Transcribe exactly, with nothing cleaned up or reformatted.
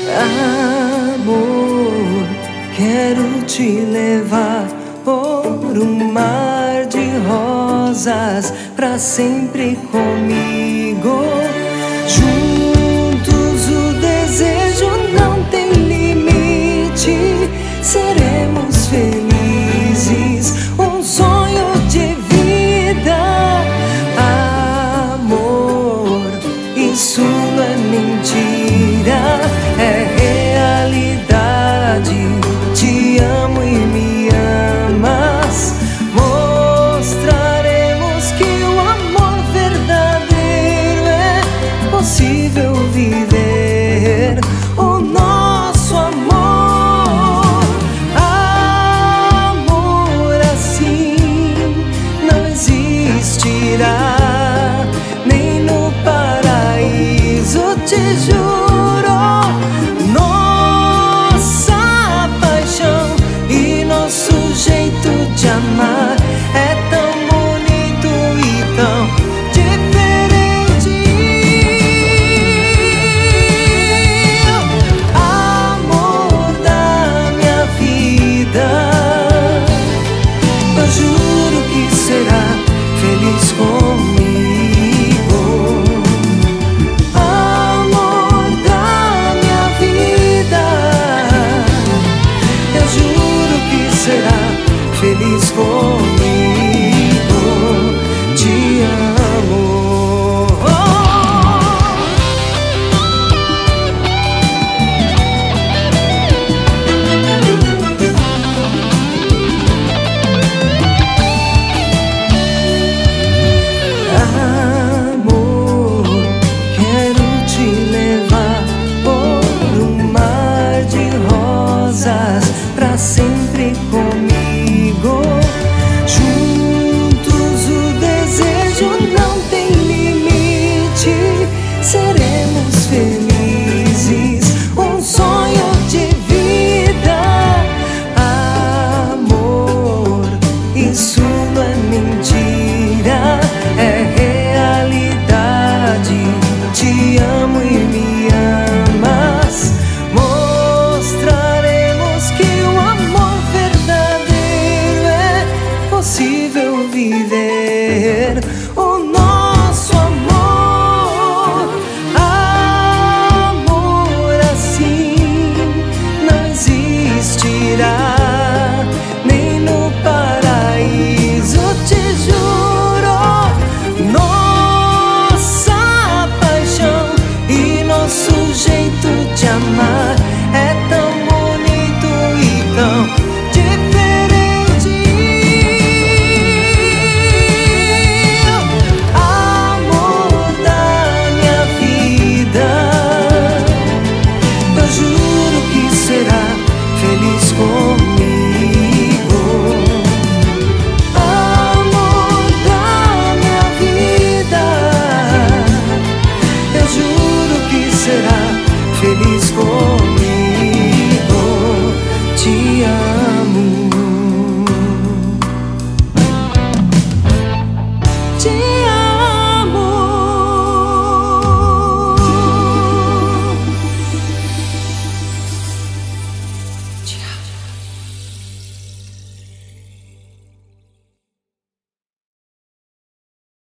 Amor, quero te levar por um mar de rosas, pra sempre comigo. Juntos o desejo não tem limite, seremos felizes, um sonho de vida. Amor, isso não é mentira, é realidade. Te amo e me amas. Mostraremos que o amor verdadeiro é possível viver. O nosso amor, amor assim não existirá, nem no paraíso, te juro. De amar é tão bonito e tão diferente. Amor da minha vida, eu juro que será feliz comigo. Amor da minha vida, eu juro que será feliz comigo, te amo. Amor, quero te levar por um mar de rosas, pra sempre comigo. Juntos o desejo não tem limite, seremos felizes, um sonho de vida. Amor, isso não é mentira, é realidade. Te amo e me amas. Mostraremos que o amor verdadeiro é possível viver. O nosso amor, amor assim não existirá, nem no paraíso, te juro. Nossa paixão e nosso jeito de amar